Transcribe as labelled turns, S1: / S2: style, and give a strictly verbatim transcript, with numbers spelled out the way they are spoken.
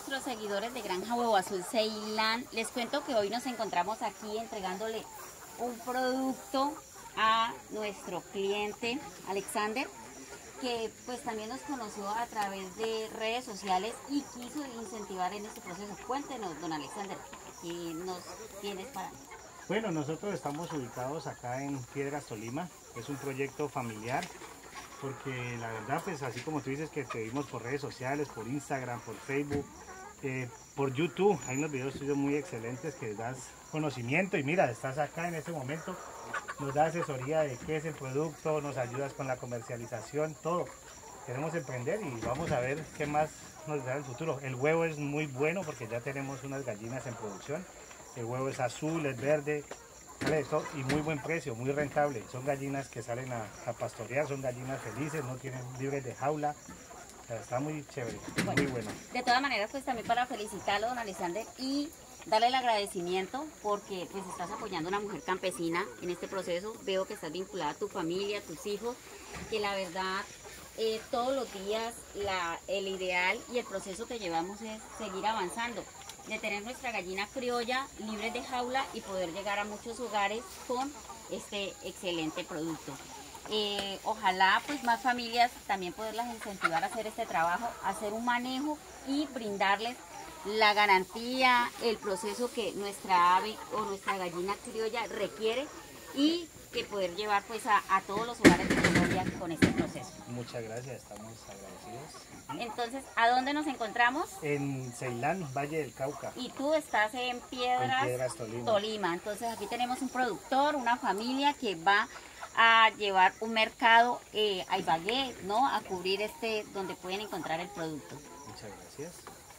S1: nuestros seguidores de Granja Huevo Azul Ceilán. Les cuento que hoy nos encontramos aquí entregándole un producto a nuestro cliente Alexander, que pues también nos conoció a través de redes sociales y quiso incentivar en este proceso. Cuéntenos, don Alexander, ¿qué nos tienes para nosotros?
S2: Bueno, nosotros estamos ubicados acá en Piedras, Tolima. Es un proyecto familiar, porque la verdad, pues así como tú dices que te vimos por redes sociales, por Instagram, por Facebook, eh, por YouTube, hay unos videos tuyos muy excelentes que das conocimiento y mira, estás acá en este momento, nos da asesoría de qué es el producto, nos ayudas con la comercialización, todo. Queremos emprender y vamos a ver qué más nos da el futuro. El huevo es muy bueno porque ya tenemos unas gallinas en producción. El huevo es azul, es verde, sale de todo y muy buen precio, muy rentable. Son gallinas que salen a, a pastorear, son gallinas felices, no tienen libres de jaula. O sea, está muy chévere,
S1: Bueno,
S2: muy bueno.
S1: de todas maneras, pues también para felicitarlo, don Alexander, y darle el agradecimiento porque pues estás apoyando a una mujer campesina en este proceso. Veo que estás vinculada a tu familia, a tus hijos, que la verdad eh, todos los días la, el ideal y el proceso que llevamos es seguir avanzando, de tener nuestra gallina criolla libre de jaula y poder llegar a muchos hogares con este excelente producto. Eh, ojalá pues más familias también poderlas incentivar a hacer este trabajo, a hacer un manejo y brindarles la garantía, el proceso que nuestra ave o nuestra gallina criolla requiere y que poder llevar pues a, a todos los hogares de Colombia con este proceso.
S2: Muchas gracias, estamos agradecidos.
S1: Entonces, ¿a dónde nos encontramos?
S2: En Ceilán, Valle del Cauca.
S1: Y tú estás en Piedras,
S2: En Piedras, Tolima.
S1: Tolima. Entonces aquí tenemos un productor, una familia que va a llevar un mercado eh, a Ibagué, ¿no? A cubrir este, donde pueden encontrar el producto.
S2: Muchas gracias.